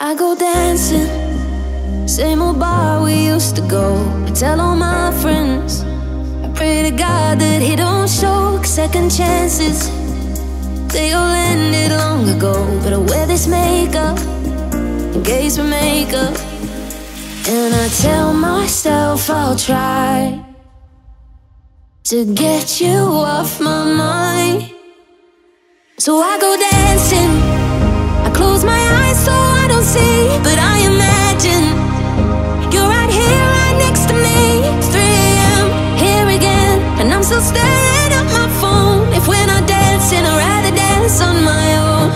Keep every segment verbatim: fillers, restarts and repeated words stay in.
I go dancing, same old bar we used to go. I tell all my friends, I pray to God that he don't show second chances. They all ended long ago, but I wear this makeup in case we make up. And I tell myself I'll try to get you off my mind. So I go dancing, I close my eyes so I don't see, but I imagine you're right here, right next to me. It's three A M here again, and I'm still staring at my phone. If we're not dancing, I'd rather dance on my own.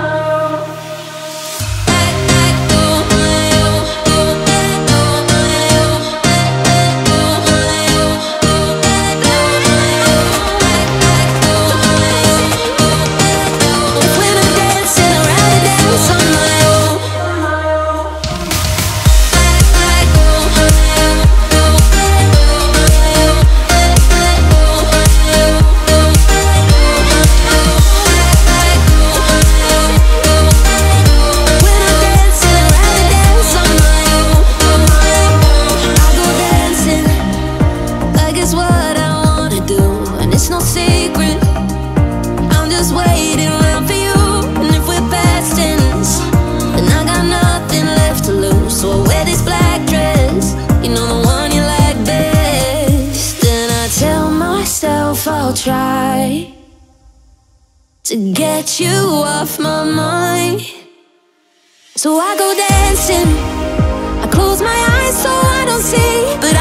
I'll try to get you off my mind. So I go dancing, I close my eyes so I don't see, but